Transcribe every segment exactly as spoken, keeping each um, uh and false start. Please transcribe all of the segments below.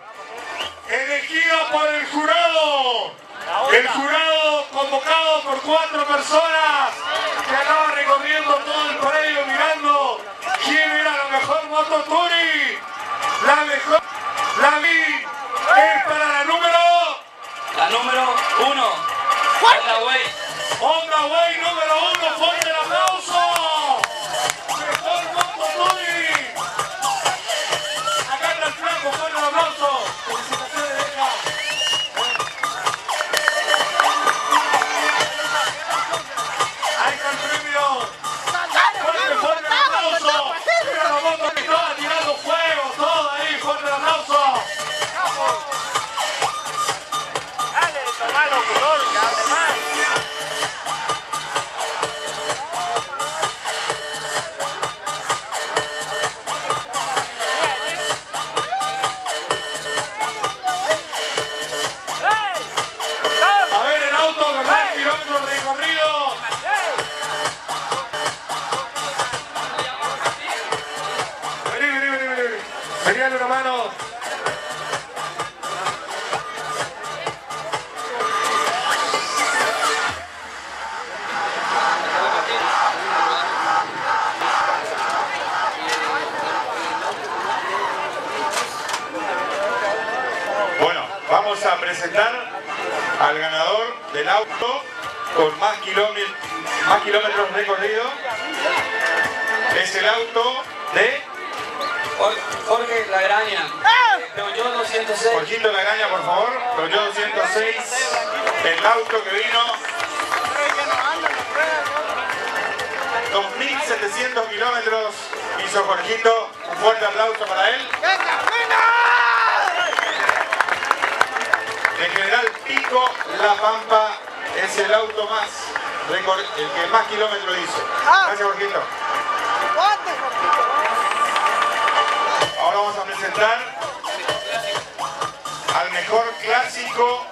elegida por el jurado. El jurado convocado por cuatro personas que andaba recorriendo todo el predio mirando quién era la mejor moto Turi. La mejor, la vi es para la número... La número uno. Honda Way. Honda Way número uno, fuerte el aplauso. Mejor moto Turi. Acá está el flaco, fuerte el aplauso. Felicitaciones, Deja. Ahí está el premio. Fuerte, fuerte el aplauso. Mira la moto que estaba tirando fuego, todo ahí, fuerte el aplauso. Dale, tomalo, color, que hable más. A ver el auto, ¿verdad? Kilómetros recorridos. Vení, vení, vení, vení. Vení, dale una mano. Bueno, vamos a presentar al ganador del auto con más kilómetros, más kilómetros recorridos. Es el auto de Jorge Lagraña. Peugeot doscientos seis. Jorgito Lagaña, por favor. Peugeot doscientos seis. El auto que vino dos mil setecientos kilómetros hizo Jorgito. Un fuerte aplauso para él. En general, Pico La Pampa es el auto más, el que más kilómetros hizo. Gracias, Jorgito. Ahora vamos a presentar al mejor clásico.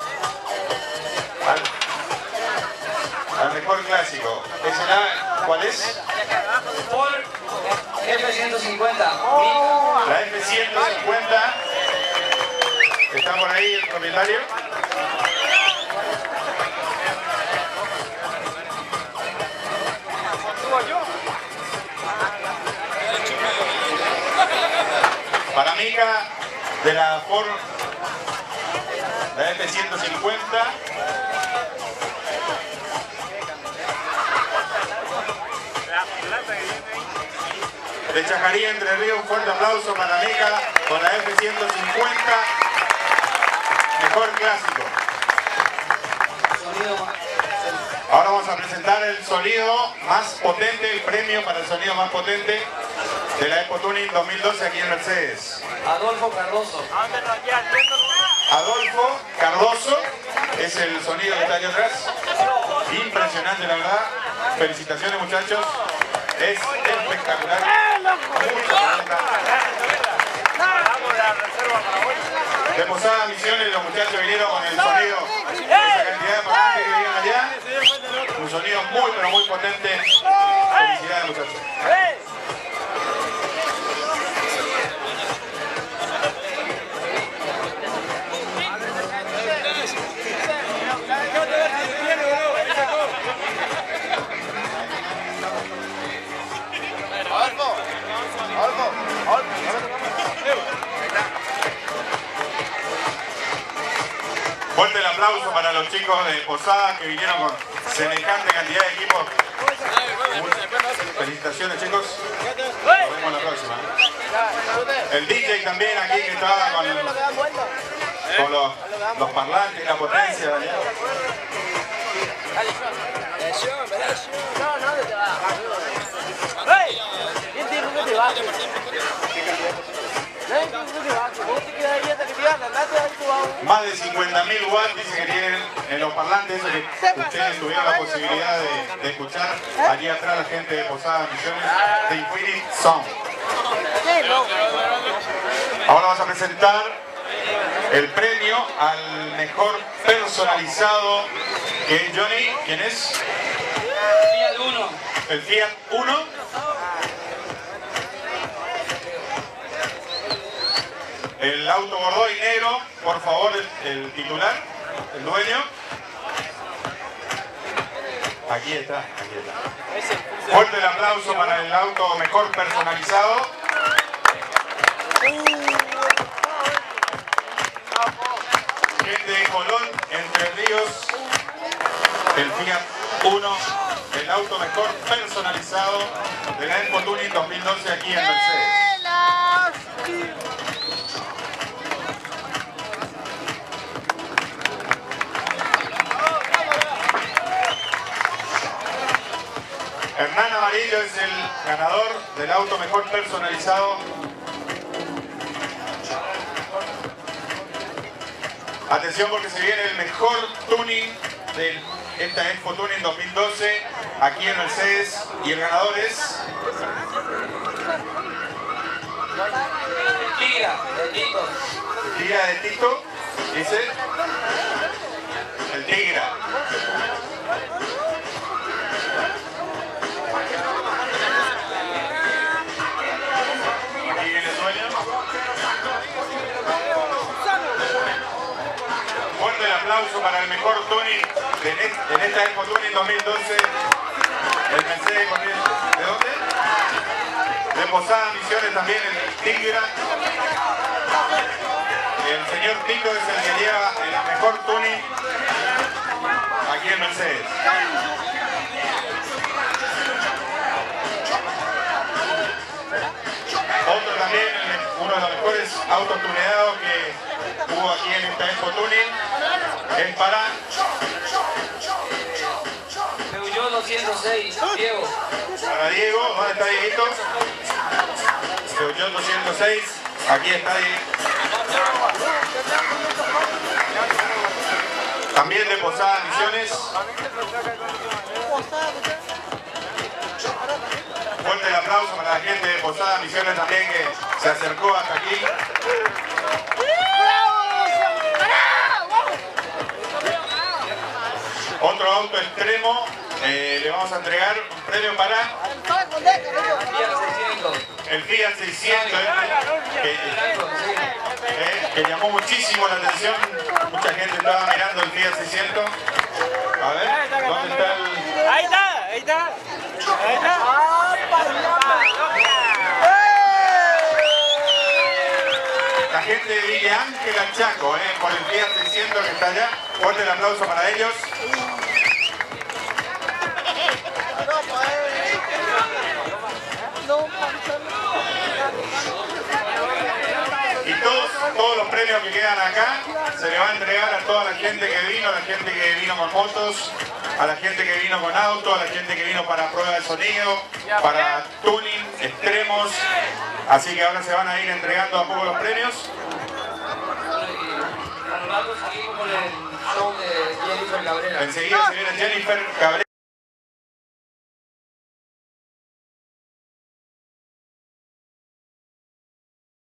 Al, al mejor clásico. ¿Es la, ¿Cuál es? Ford F ciento cincuenta. La F ciento cincuenta. ¿Está por ahí el propietario? Para Mica de la Ford, la F ciento cincuenta. De Chajarí, Entre Ríos, un fuerte aplauso para Mica con la F ciento cincuenta. Mejor clásico. Ahora vamos a presentar el sonido más potente, el premio para el sonido más potente de la Expo Tuning dos mil doce aquí en Mercedes. Adolfo Cardoso. Adolfo Cardoso es el sonido que está aquí atrás. Impresionante, la verdad. Felicitaciones, muchachos. Es espectacular. De Posada Misiones, los muchachos vinieron con el sonido, esa cantidad de parlantes que vienen allá. Un sonido muy, pero muy potente. Felicidades, muchachos. Fuerte el aplauso para los chicos de Posada que vinieron con semejante cantidad de equipos. Felicitaciones, chicos. Nos vemos la próxima. El D J también aquí que estaba con, con los, los parlantes, la potencia. ¿verdad? Más de cincuenta mil watts dice que tienen en los parlantes, eso que ustedes tuvieron la posibilidad de, de escuchar allí atrás la gente de Posada Misiones de Infinity Sound. Ahora vamos a presentar el premio al mejor personalizado, que es Johnny. ¿Quién es? Fiat uno. El Fiat uno. el auto Bordeaux y negro, por favor, el, el titular, el dueño. Aquí está, aquí está. Fuerte el aplauso para el auto mejor personalizado. Gente de Colón, Entre Ríos, el Fiat Uno, el auto mejor personalizado de la Expo Tuning dos mil doce aquí en Mercedes. Hernán Amarillo es el ganador del auto mejor personalizado. Atención porque se viene el mejor tuning de esta Expo Tuning dos mil doce aquí en Mercedes y el ganador es... Tigra, de Tito. Tigra de Tito, dice. El Tigra. Aquí viene el dueño. Fuerte el aplauso para el mejor tuning en esta Expo Tuning dos mil doce. El Mercedes Corrientes. ¿De dónde? De Posada Misiones también, el Tigra. El señor Tito es el que lleva el mejor tuning aquí en Mercedes. Otro también, uno de los mejores autos tuneados que hubo aquí en esta Expo Tuning es para Peugeot doscientos seis, Diego. Para Diego. ¿Dónde está Dieguito? Peugeot doscientos seis, aquí está Diego. También de Posada Misiones. Fuerte el aplauso para la gente de Posada Misiones también que se acercó hasta aquí. Otro auto extremo, eh, le vamos a entregar un premio para el Fiat seiscientos, que, eh, que llamó muchísimo la atención. Mucha gente estaba mirando el Fiat seiscientos. A ver, ¿dónde está el...? Ahí está, ahí está. Ahí está. La gente de Villa Ángela Chaco, eh, por el Fiat seiscientos que está allá. Fuerte el aplauso para ellos. Y todos, todos los premios que quedan acá se le va a entregar a toda la gente que vino, a la gente que vino con motos, a la gente que vino con auto, a la gente que vino para prueba de sonido, para tuning, extremos. Así que ahora se van a ir entregando a poco los premios. Seguimos con el show de Jennifer Cabrera. Enseguida se viene Jennifer Cabrera.